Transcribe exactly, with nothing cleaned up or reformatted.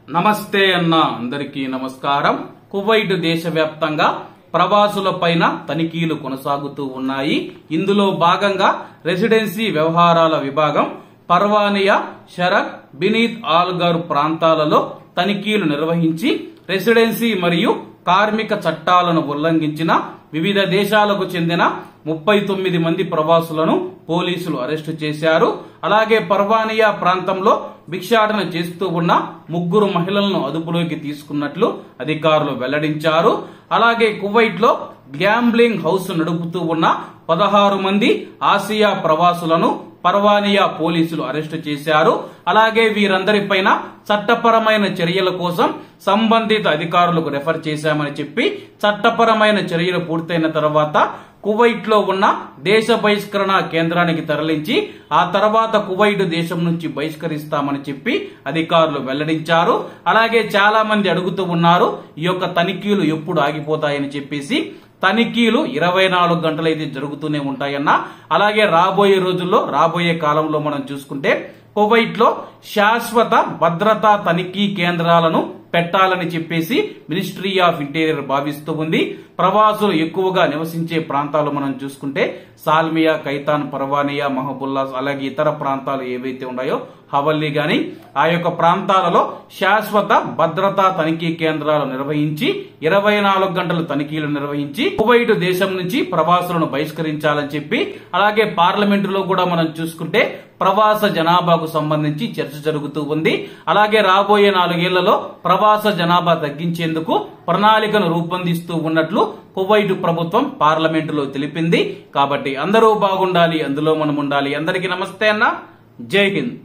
నమస్తే అన్న అందరికీ నమస్కారం. కువైట్ దేశవ్యాప్తంగా ప్రవాసులపైన తనిఖీలు కొనసాగుతూ ఉన్నాయి. ఇందులో భాగంగా రెసిడెన్సీ వ్యవహారాల విభాగం పర్వానియా, షరక్, బినీత్ ఆల్గర్ ప్రాంతాలలో తనిఖీలు నిర్వహించి రెసిడెన్సీ మరియు కార్మిక చట్టాలను ఉల్లంఘించిన వివిధ దేశాలకు చెందిన ముప్పై తొమ్మిది మంది ప్రవాసులను పోలీసులు అరెస్టు చేశారు. అలాగే పర్వానియా ప్రాంతంలో భిక్షాటన చేస్తూ ఉన్న ముగ్గురు మహిళలను అదుపులోకి తీసుకున్నట్లు అధికారులు వెల్లడించారు. అలాగే కువైట్ లో గ్యాంబ్లింగ్ హౌస్ నడుపుతూ ఉన్న పదహారు మంది ఆసియా ప్రవాసులను పర్వానియా పోలీసులు అరెస్టు చేశారు. అలాగే వీరందరిపైన చట్టపరమైన చర్యల కోసం సంబంధిత అధికారులకు రెఫర్ చేశామని చెప్పి చట్టపరమైన చర్యలు పూర్తయిన తర్వాత కువైట్ లో ఉన్న దేశ బహిష్కరణ కేంద్రానికి తరలించి ఆ తర్వాత కువైట్ దేశం నుంచి బహిష్కరిస్తామని చెప్పి అధికారులు వెల్లడించారు. అలాగే చాలా మంది అడుగుతూ ఉన్నారు ఈ యొక్క తనిఖీలు ఎప్పుడు ఆగిపోతాయని చెప్పేసి. తనిఖీలు ఇరవై నాలుగు గంటలైతే జరుగుతూనే ఉంటాయన్న. అలాగే రాబోయే రోజుల్లో రాబోయే కాలంలో మనం చూసుకుంటే కువైట్ లో శాశ్వత భద్రతా తనిఖీ కేంద్రాలను పెట్టాలని చెప్పేసి మినిస్ట్రీ ఆఫ్ ఇంటీరియర్ భావిస్తూ ఉంది. ప్రవాసులు ఎక్కువగా నివసించే ప్రాంతాలు మనం చూసుకుంటే సాల్మియా, కైతాన్, పర్వానియా, మహబుల్లాస్, అలాగే ఇతర ప్రాంతాలు ఏవైతే ఉన్నాయో హవల్లీ గాని ఆ యొక్క ప్రాంతాలలో శాశ్వత భద్రతా తనిఖీ కేంద్రాలు నిర్వహించి ఇరవై నాలుగు గంటల తనిఖీలు నిర్వహించి కువైట్ దేశం నుంచి ప్రవాసులను బహిష్కరించాలని చెప్పి, అలాగే పార్లమెంటులో కూడా మనం చూసుకుంటే ప్రవాస జనాభాకు సంబంధించి చర్చ జరుగుతూ ఉంది. అలాగే రాబోయే నాలుగేళ్లలో ప్రవాస జనాభా తగ్గించేందుకు ప్రణాళికను రూపొందిస్తూ ఉన్నట్లు కువైట్ ప్రభుత్వం పార్లమెంటులో తెలిపింది. కాబట్టి అందరూ బాగుండాలి, అందులో మనం ఉండాలి. అందరికీ నమస్తే అన్న. జై హింద్.